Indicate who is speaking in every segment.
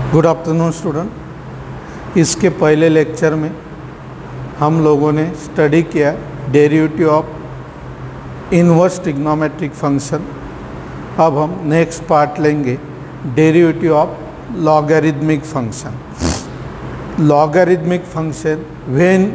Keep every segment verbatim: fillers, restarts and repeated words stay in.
Speaker 1: Good afternoon student. इसके पहले lecture में हम लोगों ने स्टडी किया derivative of inverse trigonometric function. अब हम नेक्स्ट पार्ट लेंगे derivative of logarithmic function. Logarithmic function, when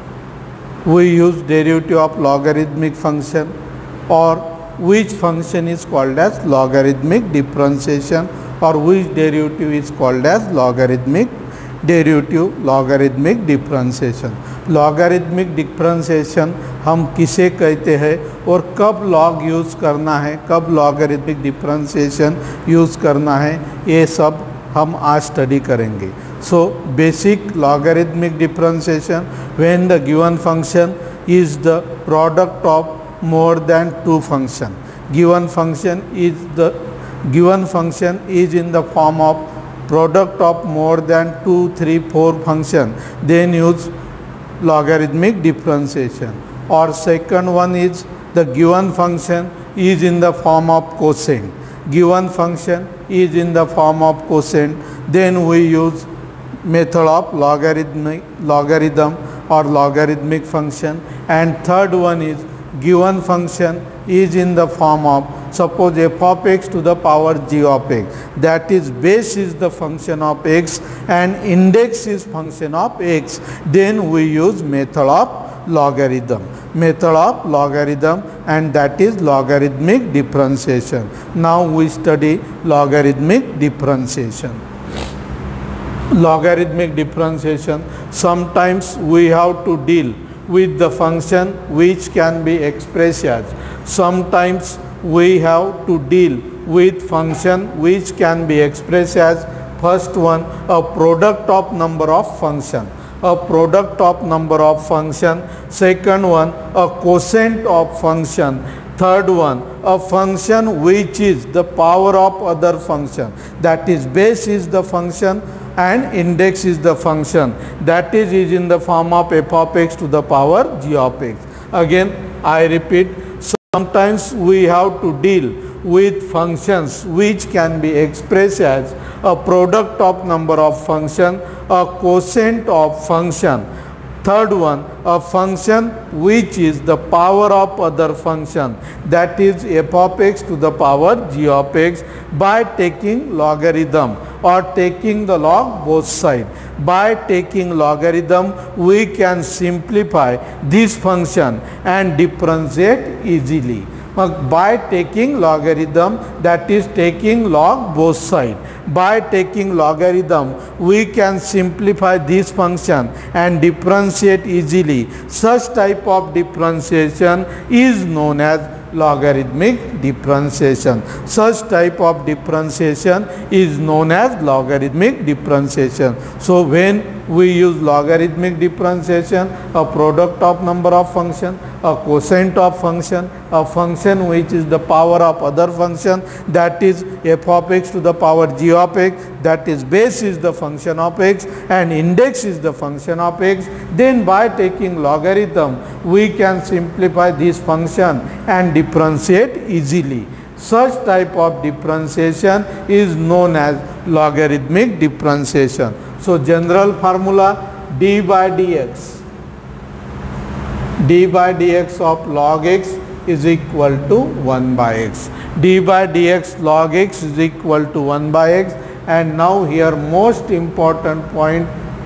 Speaker 1: we use derivative of logarithmic function और which function is called as logarithmic differentiation or which derivative is called as logarithmic derivative logarithmic differentiation। logarithmic differentiation हम किसे कहते हैं और कब log use करना है, कब logarithmic differentiation यूज़ करना है, ये सब हम आज स्टडी करेंगे। so basic logarithmic differentiation, when the given function is the product of more than two function, given function is the given function is in the form of product of more than two three four function, then use logarithmic differentiation। or second one is the given function is in the form of quotient, given function is in the form of quotient, then we use method of logarithmic logarithm or logarithmic function। and third one is given function is in the form of, suppose f of x to the power g of x, that is base is the function of x and index is function of x, then we use method of logarithm method of logarithm and that is logarithmic differentiation। now we study logarithmic differentiation। logarithmic differentiation, sometimes we have to deal with the function which can be expressed as, sometimes we have to deal with function which can be expressed as, first one a product of number of function, a product of number of function, second one a quotient of function, third one a function which is the power of other function, that is base is the function and index is the function, that is is in the form of f of x to the power g of x। again I repeat, sometimes we have to deal with functions which can be expressed as a product of number of function, a quotient of function, third one a function which is the power of other function, that is f of x to the power g of x, by taking logarithm or taking the log both side। by taking logarithm we can simplify this function and differentiate easily। by taking logarithm, that is taking log both side, by taking logarithm we can simplify this function and differentiate easily। such type of differentiation is known as logarithmic differentiation। such type of differentiation is known as logarithmic differentiation। so when we use logarithmic differentiation, a product of number of function, a quotient of function, a function which is the power of other function, that is f of x to the power g of x, that is base is the function of x and index is the function of x, then by taking logarithm we can simplify this function and differentiate easily। such type of differentiation is known as logarithmic differentiation। so general formula d by dx, d by dx of log x is equal to one by x, d by dx log x is equal to one by x। and now here most important point,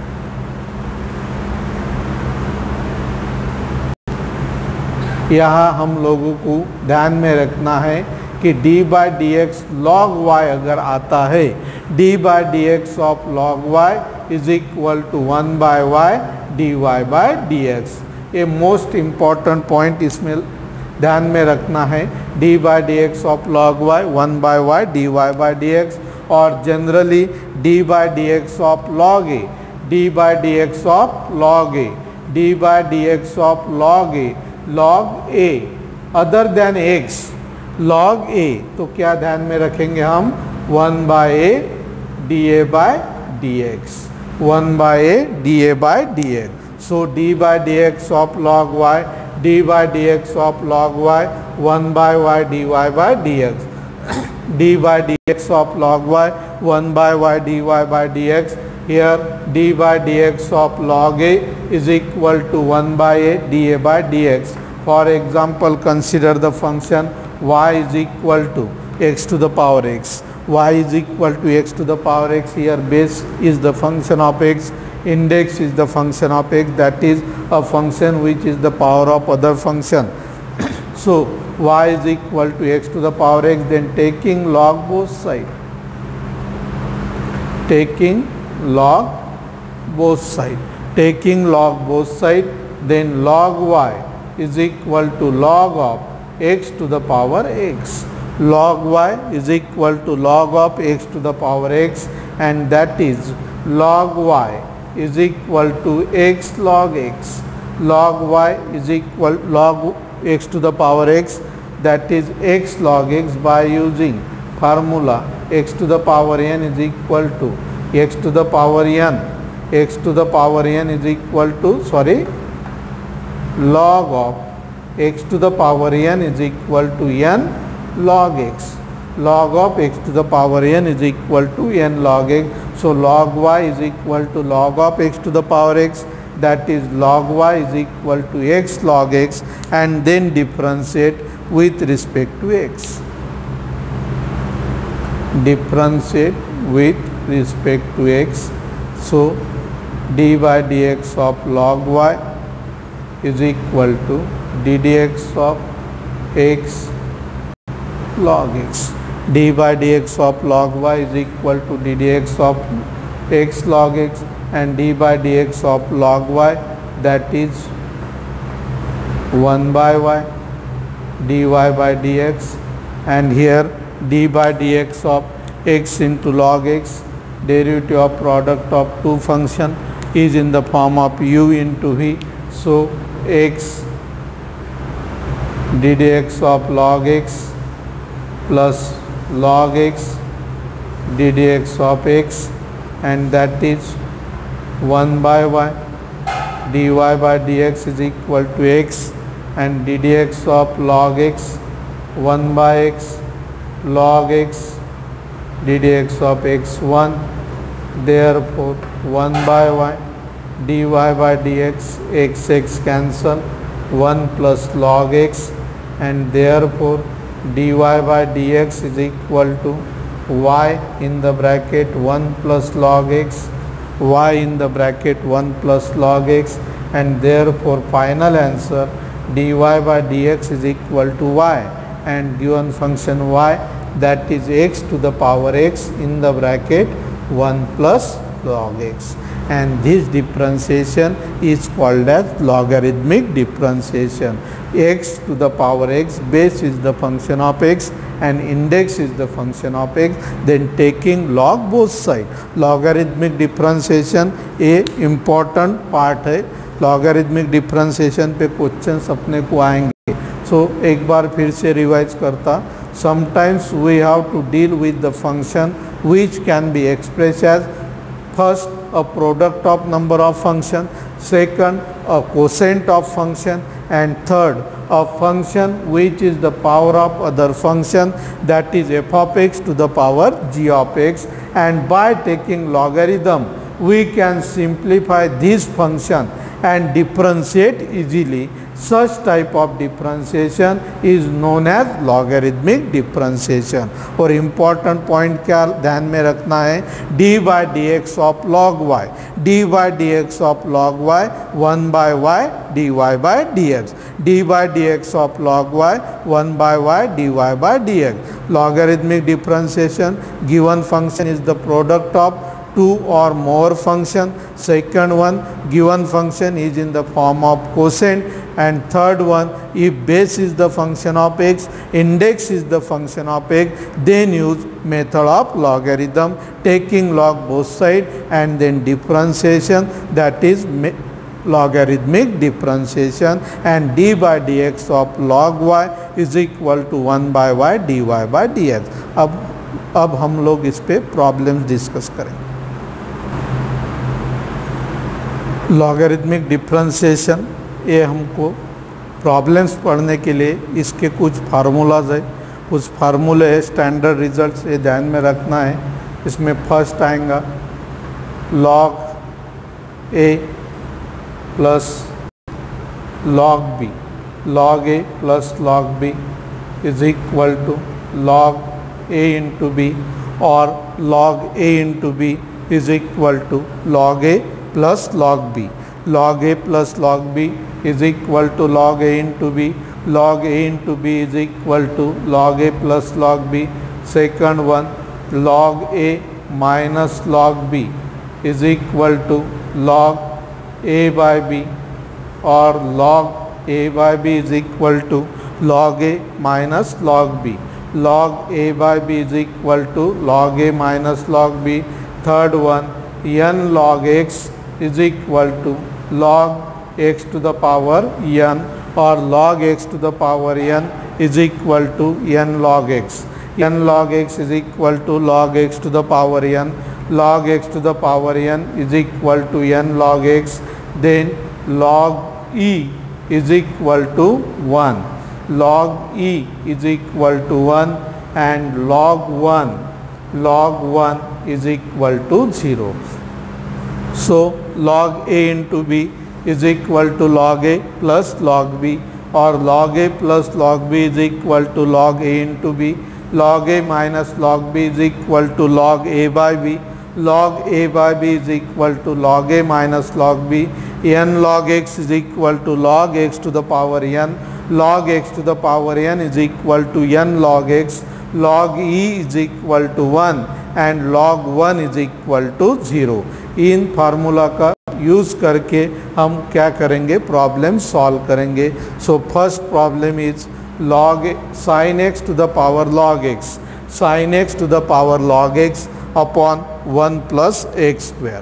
Speaker 1: यहाँ हम लोगों को ध्यान में रखना है कि d by dx log y अगर आता है, d by dx of log y is equal to one by y dy by dx। ये मोस्ट इम्पॉर्टेंट पॉइंट इसमें ध्यान में रखना है, d by dx of log y one by y dy by dx, और generally d by dx of log a, d by dx of log a, d by dx of log a, log a other than x log a, तो क्या ध्यान में रखेंगे हम, one by a d a by d x, one by a d a by d x. So d by dx of log y, d by dx of log y, one by y dy by dx। dy dx of log y, one by y dy by dx. Here dy dx of log a is equal to one by a dA by dx. For example, consider the function y is equal to x to the power x. Y is equal to x to the power x. Here base is the function of x, index is the function of x, that is a function which is the power of other function. So y is equal to x to the power x, then taking log both sides, taking log both sides, taking log both sides, then log y is equal to log of x to the power x. Log y is equal to log of x to the power x, and that is log y is equal to x log x. Log y is equal log x to the power x, that is x log x, by using formula x to the power n is equal to x to the power n. X to the power n is equal to, sorry, log of x to the power n is equal to n log x. Log of x to the power n is equal to n log x. So log y is equal to log of x to the power x, that is log y is equal to x log x, and then differentiate with respect to x. Differentiate with respect to x. So dy dx of log y is equal to d dx of x log x. Dy dx of log y is equal to d dx of x log x, and dy dx of log y, that is one by y dy by dx, and here d by dx of x into log x, derivative of product of two function, is in the form of u into v. So x d dx of log x plus log x d dx of x, and that is one by y dy by dx is equal to x, and d dx of log x one by x log x d dx of x one. Therefore one by y dy by dx, x x cancel, one plus log x, and therefore dy by dx is equal to y in the bracket one plus log x, y in the bracket one plus log x, and therefore final answer dy by dx is equal to y, and given function y, that is x to the power x in the bracket one plus log x, and this differentiation is called as logarithmic differentiation. X to the power x, base is the function of x and index is the function of x, then taking log both sides. Logarithmic differentiation a important part है. logarithmic differentiation पे questions अपने को आएंगे. So एक बार फिर से revise करता. Sometimes we have to deal with the function which can be expressed as first a product of number of function, second a quotient of function, and third a function which is the power of other function, that is f of x to the power g of x, and by taking logarithm we can simplify this function and differentiate easily. Such type of differentiation is known as logarithmic differentiation. और important point क्या ध्यान में रखना है, dy dx of log y, dy dx of log y one by y dy by dx, dy dx of log y one by y dy by dx. Logarithmic differentiation, given function is the product of two or more function. Second one, given function is in the form of quotient, and third one, if base is the function of x, index is the function of x, then use method of logarithm, taking log both sides, and then differentiation, that is logarithmic differentiation, and d by dx of log y is equal to one by y dy by dx. अब अब हम लोग इस पे problems discuss करेंगे. Logarithmic differentiation, ये हमको problems पढ़ने के लिए इसके कुछ फार्मूलाज है कुछ फार्मूले है, स्टैंडर्ड रिजल्ट्स, ये ध्यान में रखना है। इसमें फर्स्ट आएगा log a plus log b, log a plus log b is equal to log a into b, और log a into b is equal to log a plus log b. Log a plus log b is equal to log a into b. Log a into b is equal to log a plus log b. Second one, log a minus log b is equal to log a by b, or log a by b is equal to log a minus log b. Log a by b is equal to log a minus log b. Third one, n log x is equal to log x to the power n, or log x to the power n is equal to n log x. N log x is equal to log x to the power n. Log x to the power n is equal to n log x. Then log e is equal to one. Log e is equal to one, and log one, log one is equal to zero. So log a into b is equal to log a plus log b, or log a plus log b is equal to log a into b. Log a minus log b is equal to log a by b. Log a by b is equal to log a minus log b. N log x is equal to log x to the power n. Log x to the power n is equal to n log x. Log e is equal to one, and log one is equal to zero. इन formula का use करके हम क्या करेंगे, problem solve करेंगे. So first problem is log sin x to the power log x, sin x to the power log x upon one plus x square.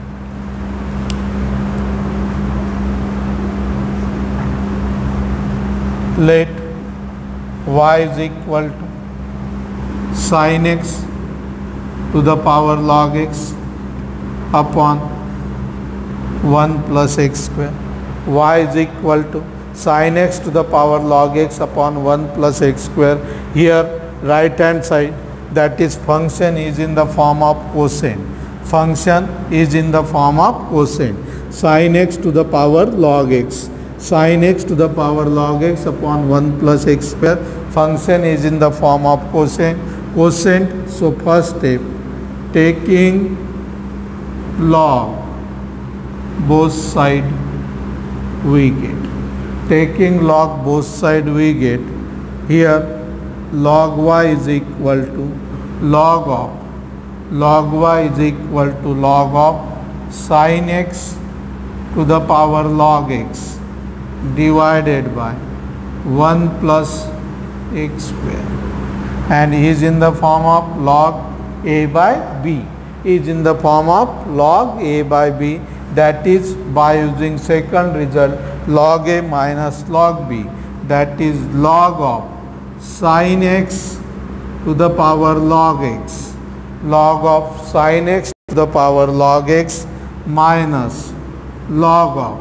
Speaker 1: Let y is equal to sin x to the power log x upon one plus x square. Y is equal to sin x to the power log x upon one plus x square. Here right hand side, that is function is in the form of quotient. Function is in the form of quotient. Sin x to the power log x, sin x to the power log x upon one plus x square. Function is in the form of quotient. Quotient, so first step, taking log both side we get. Taking log both side we get. Here log y is equal to log of log y is equal to log of sin x to the power log x divided by one plus x square, and is in the form of log a by b, is in the form of log a by b, that is by using second result log a minus log b, that is log of sin x to the power log x, log of sin x to the power log x minus log of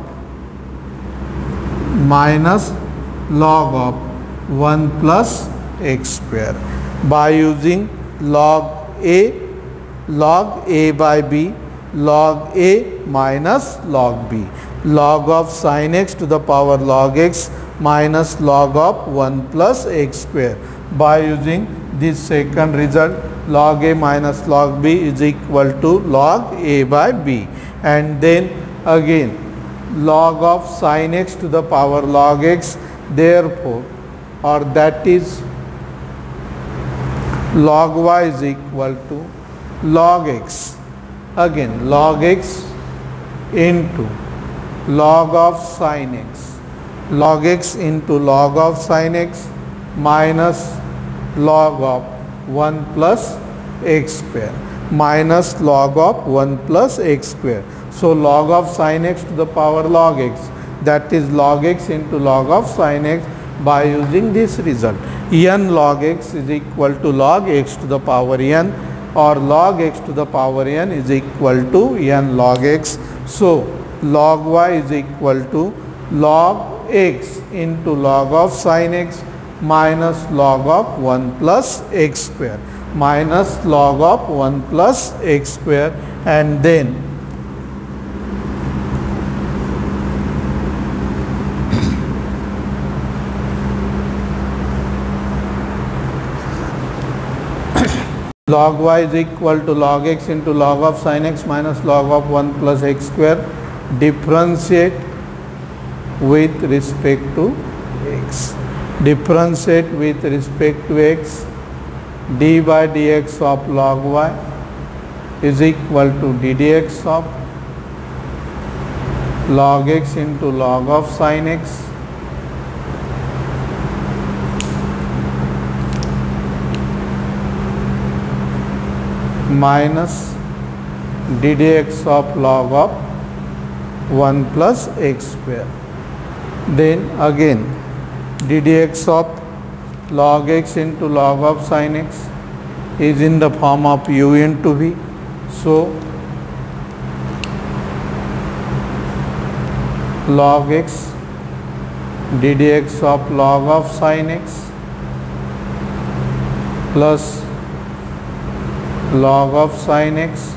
Speaker 1: minus log of one plus x square, by using log a, log a by b, log a minus log b, log of sin x to the power log x minus log of one plus x square. By using this second result, log a minus log b is equal to log a by b, and then again log of sin x to the power log x, therefore, or that is log y is equal to log x, again log x into log of sin x, log x into log of sin x minus log of one plus x square, minus log of one plus x square. So log of sin x to the power log x, that is log x into log of sin x, by using this result. N log x is equal to log x to the power n, or log x to the power n is equal to n log x. So log y is equal to log x into log of sin x minus log of one plus x square, minus log of one plus x square, and then log y is equal to log x into log of sin x minus log of one plus x square. Differentiate with respect to x. Differentiate with respect to x. D by dx of log y is equal to d dx of log x into log of sin x minus d dx of log of one plus x square. Then again d dx of log x into log of sin x is in the form of u into v. So log x d dx of log of sin x plus log of sin x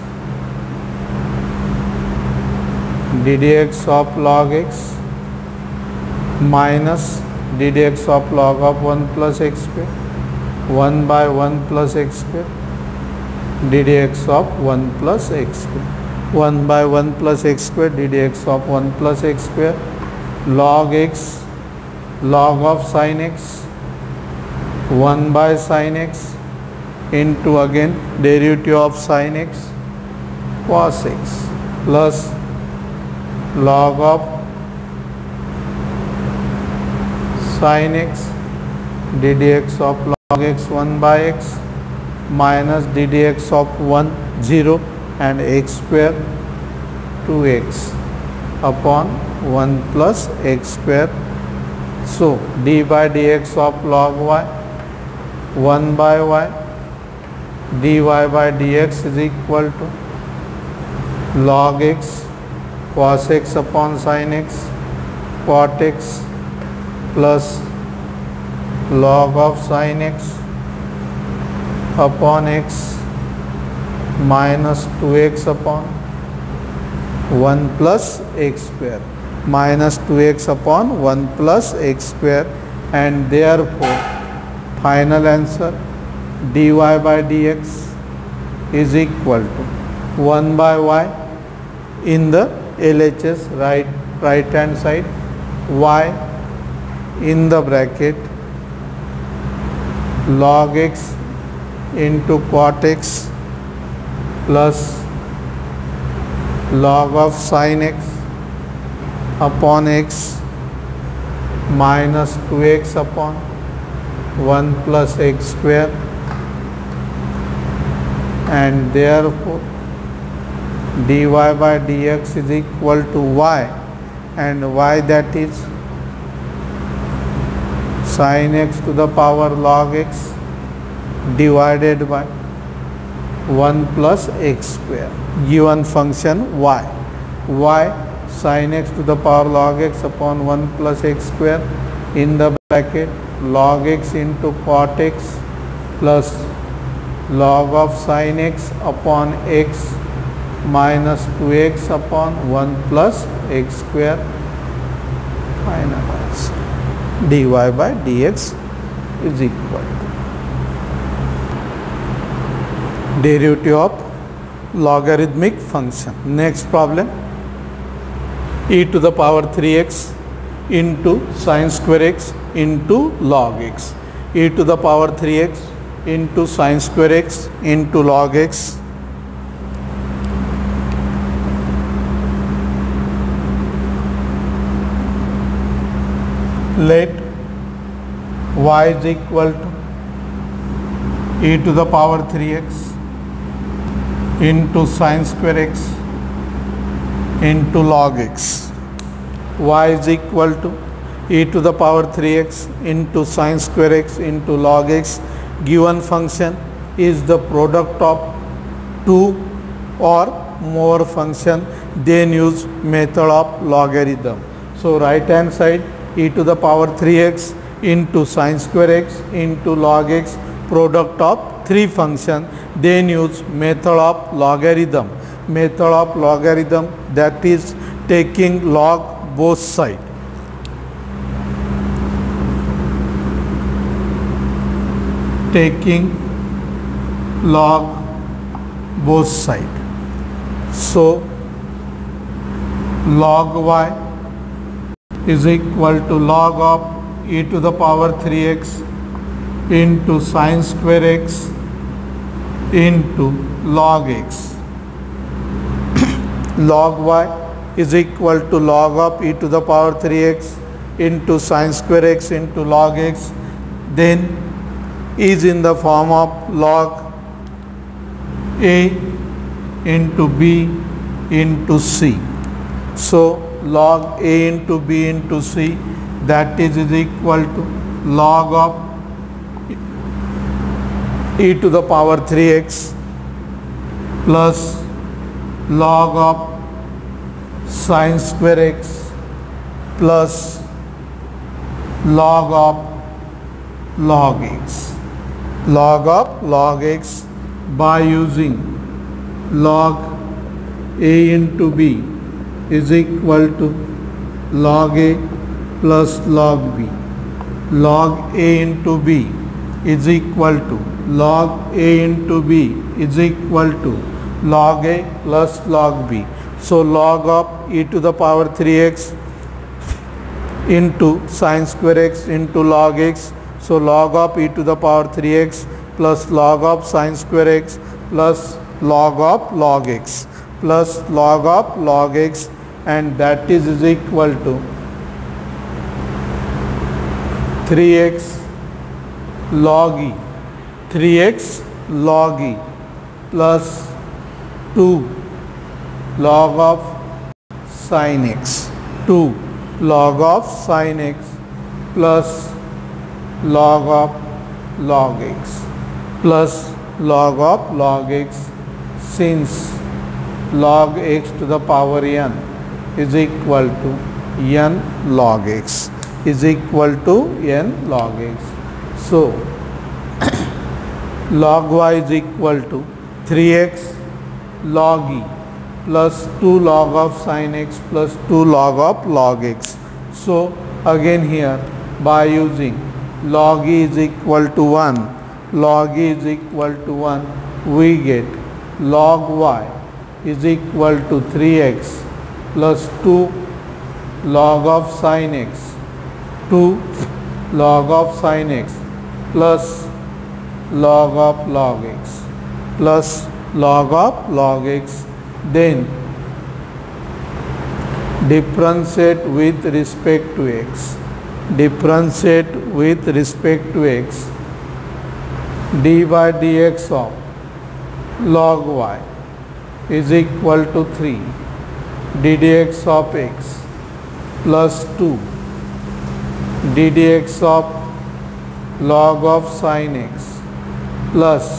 Speaker 1: d dx of log x minus d dx of log of one plus x square, one by one plus x square, d dx of one plus x square, one by one plus x square, d dx of one plus x square, log x log of sin x one by sin x into again derivative of sin x cos x plus log of sin x d dx of log x one by x minus d dx of one zero and x square two x upon one plus x square. So d by dx of log y one by y dy by dx is equal to log x cos x upon sin x cot x plus log of sin x upon x minus two x upon one plus x square, minus two x upon one plus x square, and therefore final answer dy by dx is equal to one by y in the L H S right right hand side, y in the bracket log x into cot x plus log of sin x upon x minus two x upon one plus x square, and therefore dy by dx is equal to y, and y that is sin x to the power log x divided by one plus x square. Given function y, y sin x to the power log x upon one plus x square in the bracket log x into cot x plus log of sin x upon x minus two x upon one plus x square. Final answer dy by dx is equal to derivative of logarithmic function. Next problem, e to the power three x into sin square x into log x, e to the power three x into sin square x into log x. Let y is equal to e to the power three x into sin square x into log x. Y is equal to e to the power three x into sin square x into log x. Given function is the product of two or more function, then use method of logarithm. So right hand side e to the power three x into sine square x into log x, product of three function. Then use method of logarithm. Method of logarithm, that is taking log both side. Taking log both side. So log y is equal to log of e to the power three x into sine square x into log x. Log y is equal to log of e to the power three x into sine square x into log x. Then is in the form of log a into b into c. So log a into b into c, that is, is equal to log of e to the power three x plus log of sine square x plus log of log x. Log of log x by using log a into b is equal to log a plus log b. Log a into b is equal to log a into b is equal to log a plus log b. So log of e to the power three x into sine square x into log x. So log of e to the power three x plus log of sine square x plus log of log x plus log of log x, and that is, is equal to three x log e, three x log e plus two log of sin x, two log of sin x plus log of log x plus log of log x, since log x to the power n is equal to n log x is equal to n log x. So log y is equal to three x log e plus two log of sin x plus two log of log x. So again here by using log e is equal to one, log e is equal to one, we get log y is equal to three x plus two log of sin x, two log of sin x plus log of log x plus log of log x. Then differentiate with respect to x. Differentiate with respect to x. Dy dx of log y is equal to three d dx of x plus two d dx of log of sin x plus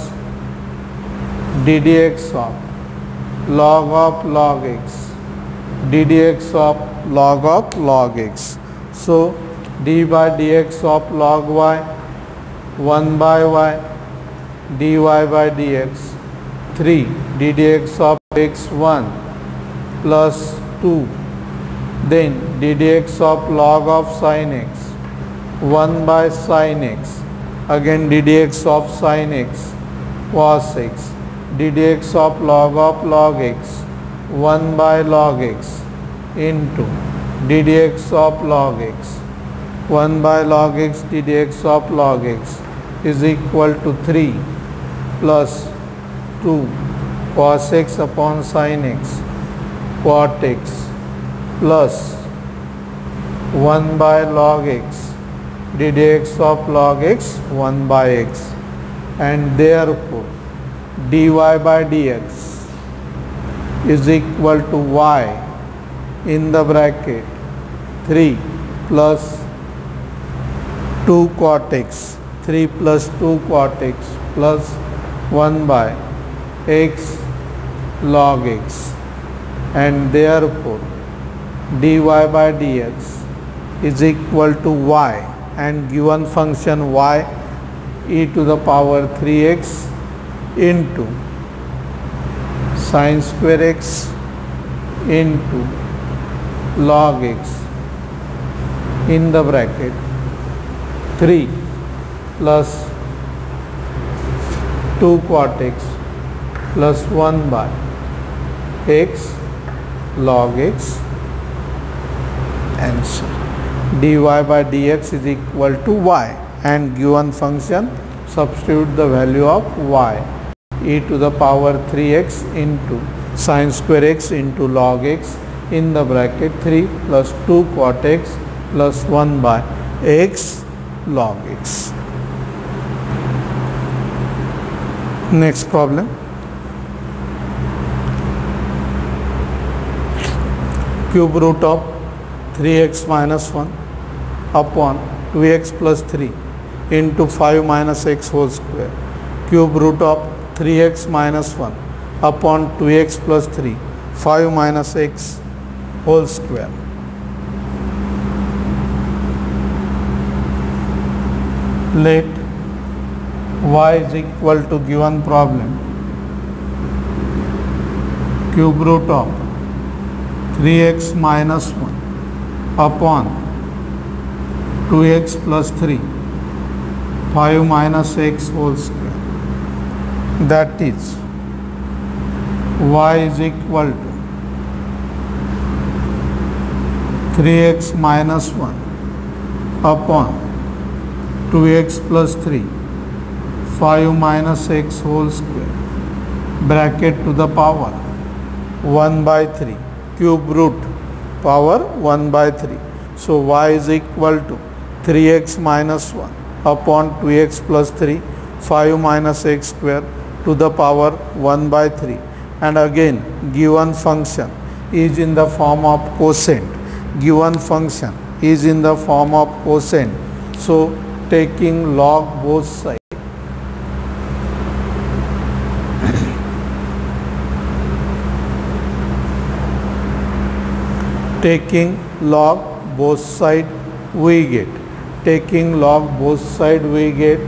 Speaker 1: d dx of log of log x, d dx of log of log x. So dy dx of log y, one by y, dy by dx, three d dx of x one plus two, then d dx of log of sin x, one by sin x, again d dx of sin x cos x, d dx of log of log x, one by log x into d dx of log x, one by log x d dx of log x is equal to three plus two cos x upon sin x cot x plus one by log x d dx of log x, one by x, and therefore dy by dx is equal to y in the bracket three plus two cot x, three plus two cot x plus one by x log x, and therefore dy by dx is equal to y, and given function y e to the power three x into sin square x into log x in the bracket three plus two cot x plus one by x log x. Answer dy by dx is equal to y, and given function substitute the value of y e to the power three x into sin square x into log x in the bracket three plus two cot x plus one by x log x. Next problem. Cube root of three x minus one upon two x plus three into five minus x whole square. Cube root of three x minus one upon two x plus three, five minus x whole square. Let y is equal to given problem cube root of three x minus one upon two x plus three, five minus x whole square. That is y is equal to three x minus one upon two x plus three, five minus x whole square, bracket to the power one by three, cube root power one by three. So y is equal to three x minus one upon two x plus three, five minus x square to the power one by three. And again given function is in the form of quotient. Given function is in the form of quotient. So taking log both sides. Taking log both side we get. Taking log both side we get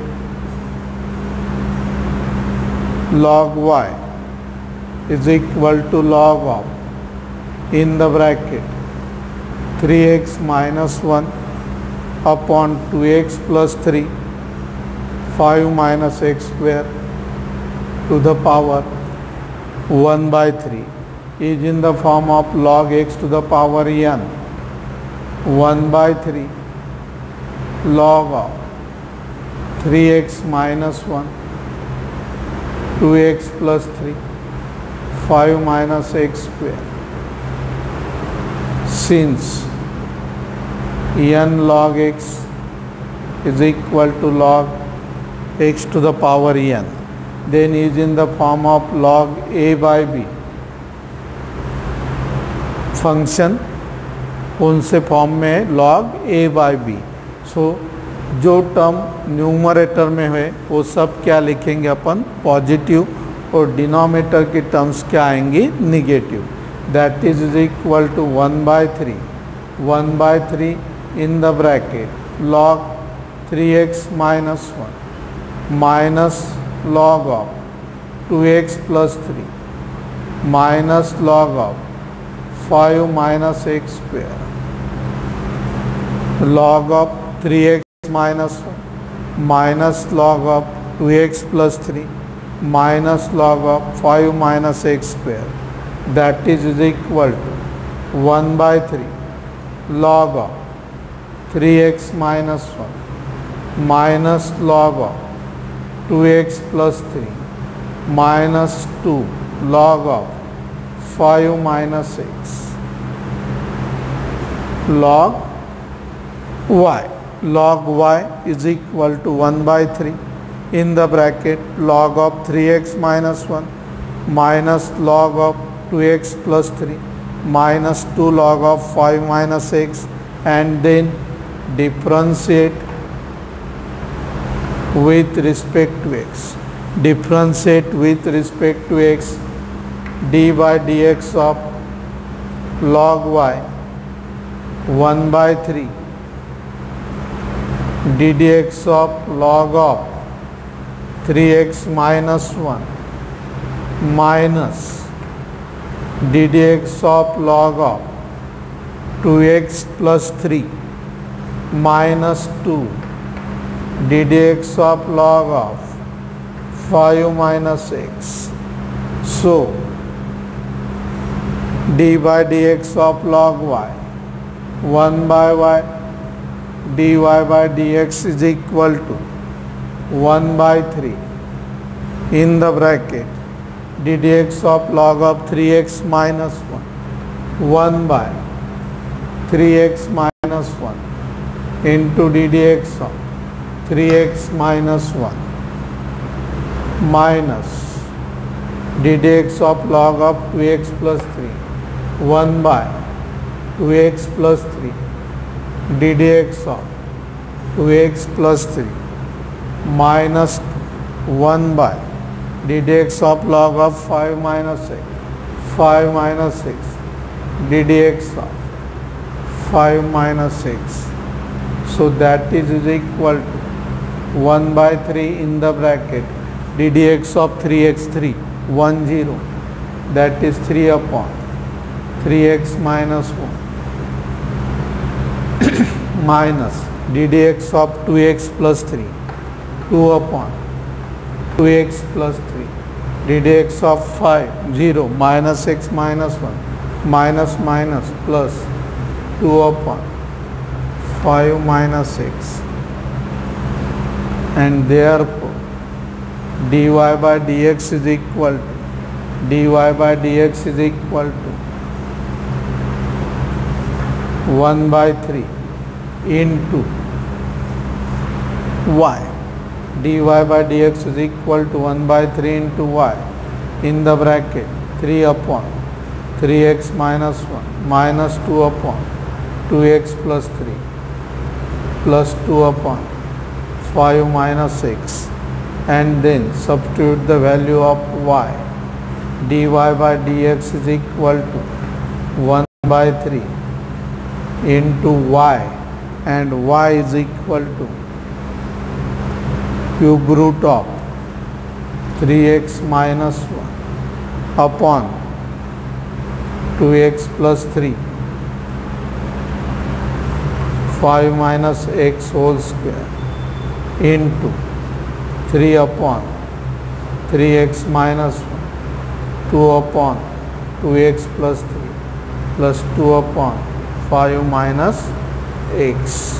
Speaker 1: log y is equal to log of in the bracket three x minus one upon two x plus three, five minus x square to the power one by three is in the form of log x to the power n, one by three log of three x minus one, two x plus three, five minus x square. Since n log x is equal to log x to the power n, then is in the form of log a by b. Function कौन से form में log a by b. सो जो term numerator में है वो सब क्या लिखेंगे अपन पॉजिटिव, और डिनोमिनेटर की टर्म्स क्या आएंगी negative. That is is equal to one by three, one by three in the bracket log three x minus one minus log of two x plus three minus log of five minus x square, log of three x minus one minus log of two x plus three minus log of five minus x square. That is, is equal to one by three log of three x minus one minus log of two x plus three minus two log of five minus x log y. Log y is equal to one by three in the bracket log of three x minus one minus log of two x plus three minus two log of five minus x, and then differentiate with respect to x. Differentiate with respect to x. D by dx of log y one by three d d x of log of three x minus one minus d d x of log of two x plus three minus two d d x of log of five minus x. So d by dx of log y one by y dy by dx is equal to one by three in the bracket d dx of log of three x minus one one by three x minus one into d dx of three x minus one minus d dx of log of two x plus three one by two x plus three d dx of two x plus three minus one by d dx of log of five minus x five minus six d dx of five minus six. So that is, is equal to one by three in the bracket d dx of three x three one zero, that is three upon three x minus one minus d dx of two x plus three two upon two x plus three d dx of five zero minus x minus one minus minus plus two upon five minus six, and therefore dy by dx is equal to dy by dx is equal to one by three into y. Dy by dx is equal to one by three into y in the bracket three upon three x minus one minus two upon two x plus three plus two upon five minus six, and then substitute the value of y. Dy by dx is equal to one by three into y, and y is equal to cube root of three x minus one upon two x plus three five minus x whole square into three upon three x minus one two upon two x plus three plus two upon five minus x.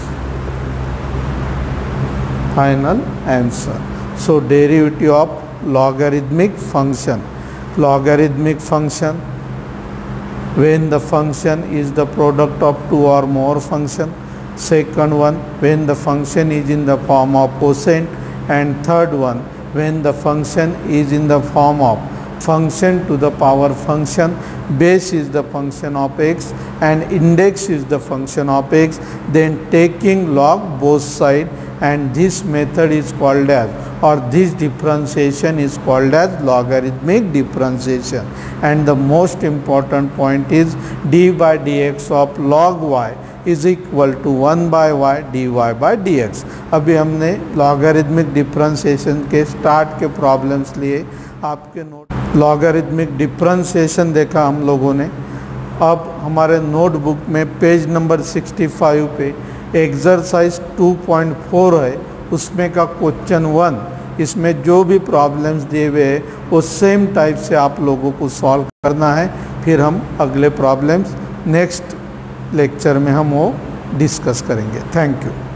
Speaker 1: Final answer. So derivative of logarithmic function. Logarithmic function, when the function is the product of two or more function. Second one, when the function is in the form of quotient. And third one, when the function is in the form of function to the power function, base is the function of x and index is the function of x, then taking log both sides, and this method is called as, or this differentiation is called as logarithmic differentiation. And the most important point is d by dx of log y is equal to one by y dy by dx. अभी हमने logarithmic differentiation के start के problems लिए, आपके note logarithmic differentiation देखा हम लोगों ने। अब हमारे नोटबुक में पेज नंबर पैंसठ पे एक्सरसाइज टू पॉइंट फोर है, उसमें का क्वेश्चन वन, इसमें जो भी प्रॉब्लम्स दिए हुए हैं वो सेम टाइप से आप लोगों को सॉल्व करना है। फिर हम अगले प्रॉब्लम्स नेक्स्ट लेक्चर में हम वो डिस्कस करेंगे। Thank you.